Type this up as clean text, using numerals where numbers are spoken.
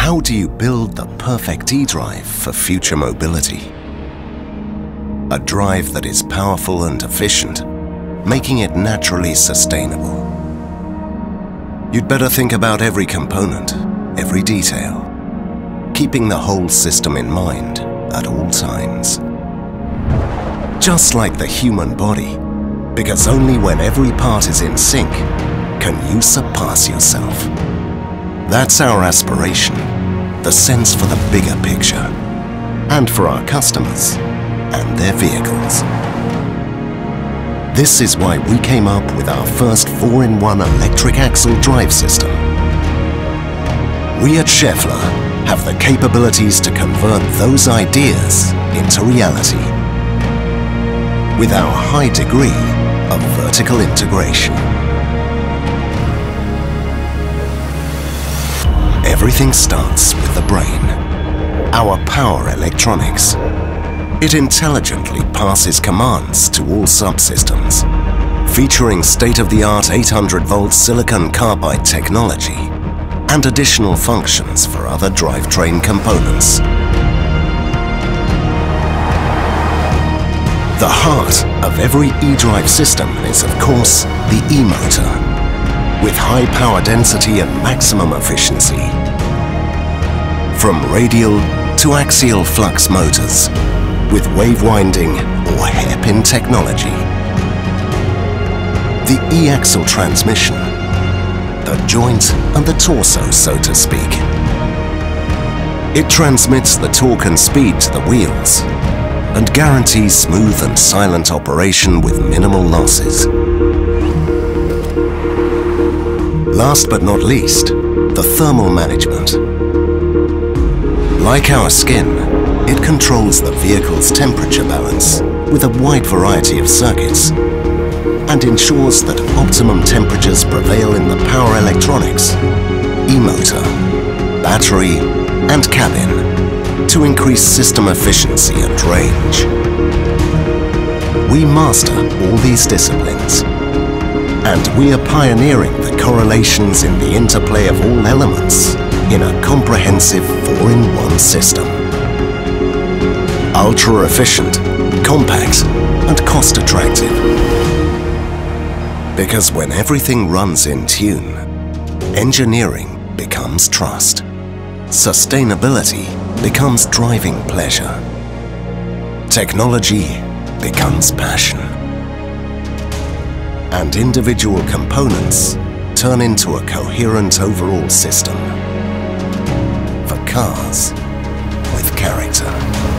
How do you build the perfect e-drive for future mobility? A drive that is powerful and efficient, making it naturally sustainable. You'd better think about every component, every detail, keeping the whole system in mind at all times. Just like the human body, because only when every part is in sync can you surpass yourself. That's our aspiration, the sense for the bigger picture, and for our customers and their vehicles. This is why we came up with our first 4-in-1 electric axle drive system. We at Schaeffler have the capabilities to convert those ideas into reality with our high degree of vertical integration. Everything starts with the brain, our power electronics. It intelligently passes commands to all subsystems, featuring state-of-the-art 800-volt silicon carbide technology and additional functions for other drivetrain components. The heart of every e-drive system is, of course, the e-motor, with high power density and maximum efficiency. From radial to axial flux motors, with wave winding or hairpin technology. The e-axle transmission, the joint and the torso, so to speak. It transmits the torque and speed to the wheels and guarantees smooth and silent operation with minimal losses. Last but not least, the thermal management. Like our skin, it controls the vehicle's temperature balance with a wide variety of circuits and ensures that optimum temperatures prevail in the power electronics, e-motor, battery and cabin to increase system efficiency and range. We master all these disciplines, and we are pioneering the correlations in the interplay of all elements in a comprehensive 4-in-1 system. Ultra-efficient, compact and cost-attractive. Because when everything runs in tune, engineering becomes trust. Sustainability becomes driving pleasure. Technology becomes passion. And individual components turn into a coherent overall system for cars with character.